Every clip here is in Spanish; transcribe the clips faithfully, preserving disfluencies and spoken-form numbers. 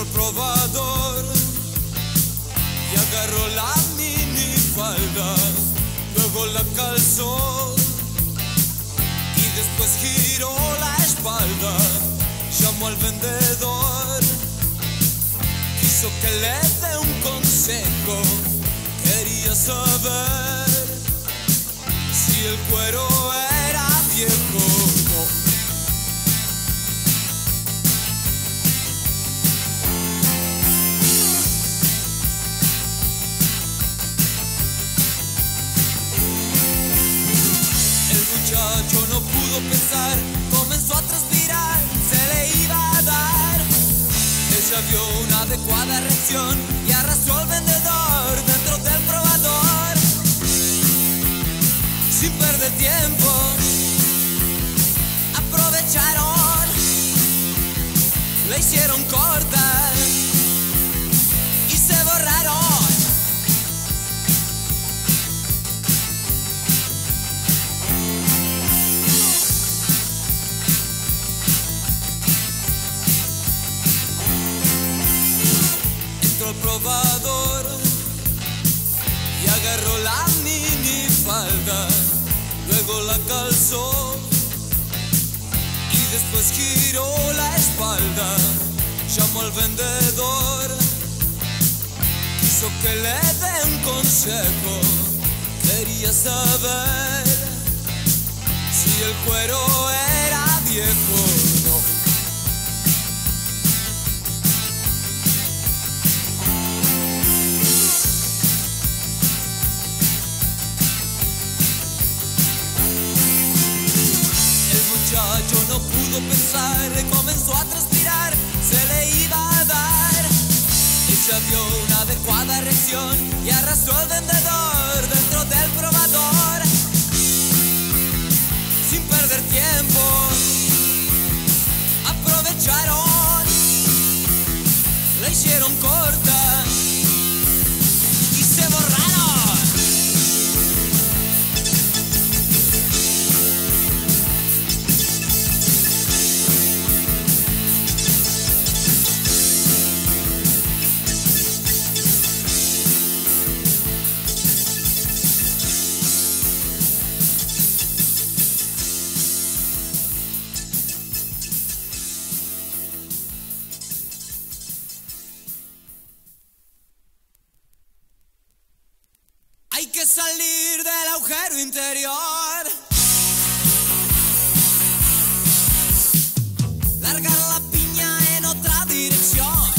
Entró al probador y agarró la minifalda, luego la calzó y después giró la espalda. Llamó al vendedor, quiso que le dé un consejo, quería saber si el cuero era viejo. No. Muchacho no pudo pensar, comenzó a transpirar, se le iba a dar. Ella vio una adecuada reacción y arrastró al vendedor dentro del probador. Sin perder tiempo, aprovecharon, le hicieron corta y se borraron. Al probador y agarró la minifalda, luego la calzó y después giró la espalda. Llamó al vendedor, quiso que le dé un consejo, quería saber si el cuero era viejo. No. Muchacho no pudo pensar, comenzó a transpirar, se le iba a dar. Ella vio una adecuada reacción y arrastró al vendedor dentro del probador. Sin perder tiempo, aprovecharon, le hicieron corta y se borraron. Hay que salir del agujero interior, largar la piña en otra dirección.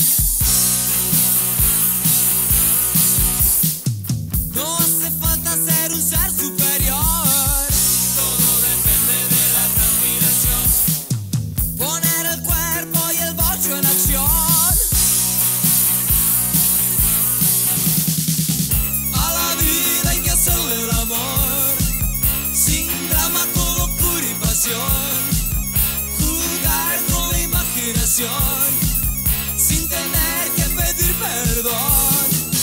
No hace falta ser un ser superior, todo depende de la transpiración. Poner el cuerpo y el bocho en acción. El amor, sin drama, con locura y pasión, jugar con la imaginación, sin tener que pedir perdón.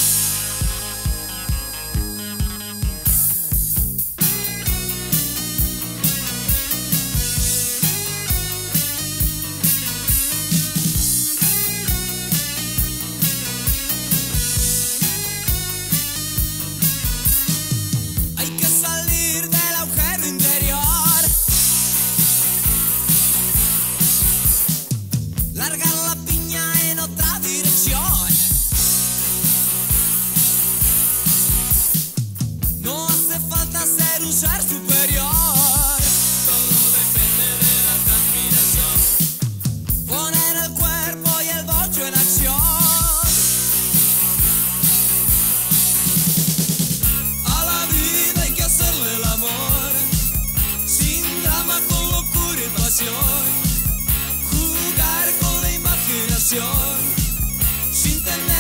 Largar la piña en otra dirección. No hace falta ser un ser superior, todo depende de la transpiración. Poner el cuerpo y el bocho en acción. A la vida hay que hacerle el amor, sin drama, con locura y pasión. Jugar con la imaginación, sin tener